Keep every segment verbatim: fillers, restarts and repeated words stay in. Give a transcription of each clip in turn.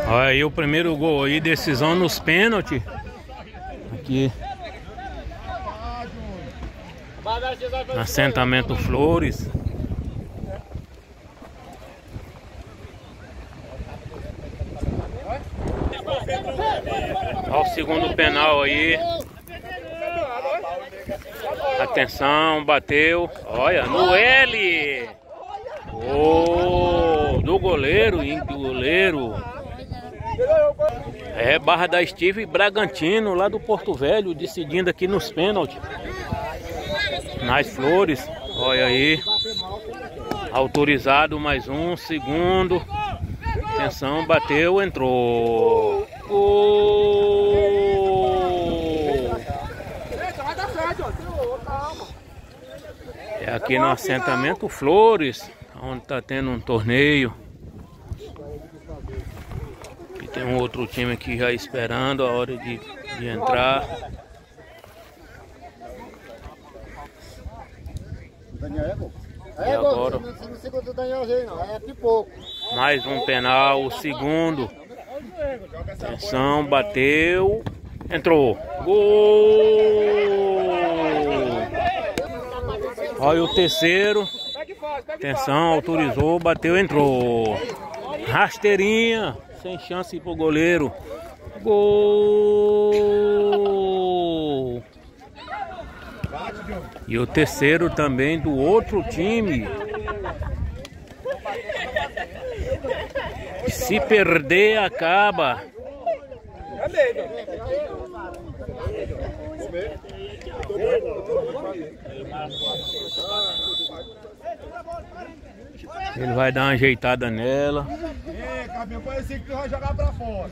Olha aí o primeiro gol aí, decisão nos pênaltis. Aqui. Assentamento Flores. Olha o segundo penal aí. Atenção, bateu. Olha, no L. Oh, do goleiro, hein? Do goleiro. É, Barra da Estiva e Bragantino, lá do Porto Velho, decidindo aqui nos pênaltis. Nas Flores. Olha aí. Autorizado mais um, segundo. Atenção, bateu, entrou. Gol! É aqui no assentamento Flores, onde está tendo um torneio. E tem um outro time aqui já esperando a hora de, de entrar. E agora mais um penal, o segundo. Atenção, bateu, entrou. Gol! Olha o terceiro. Atenção, autorizou, bateu, entrou. Rasteirinha, sem chance pro goleiro. Gol! E o terceiro também do outro time. Se perder, acaba. Ele vai dar uma ajeitada nela. É, cabelo, parecia que tu vai jogar pra fora.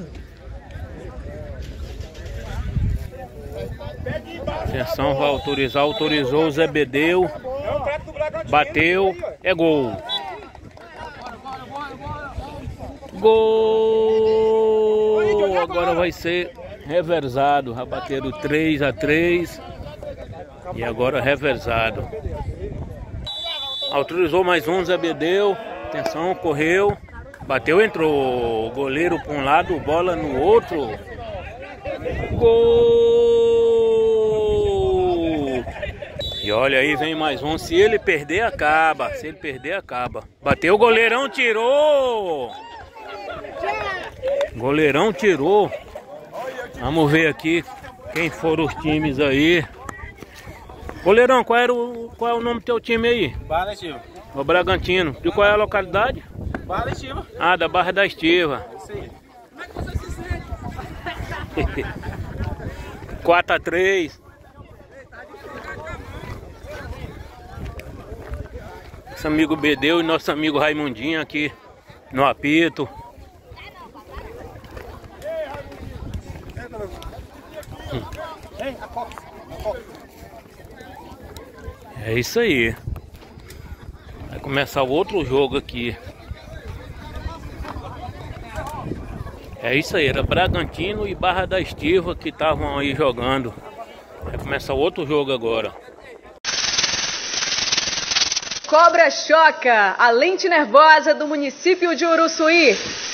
Atenção, vai autorizar, autorizou o Zé Bedeu. Bateu, é gol. Gol! Agora vai ser reversado. Já bateram três a três. E agora reversado. Autorizou mais um, Zé Bedeu. Atenção, correu. Bateu, entrou. Goleiro para um lado, bola no outro. Gol! E olha aí, vem mais um. Se ele perder, acaba. Se ele perder, acaba. Bateu, o goleirão tirou. Goleirão tirou. Vamos ver aqui quem foram os times aí. Goleirão, qual, era o, qual é o nome do teu time aí? Barra da Estiva. O Bragantino. E qual é a localidade? Barra da Estiva. Ah, da Barra da Estiva. Isso aí. Como é que você se sente? quatro a três. Nosso amigo Bedeu e nosso amigo Raimundinho aqui no apito. É isso aí. Vai começar o outro jogo aqui. É isso aí, era Bragantino e Barra da Estiva que estavam aí jogando. Vai começar o outro jogo agora. Cobra Choca, a lente nervosa do município de Uruçuí.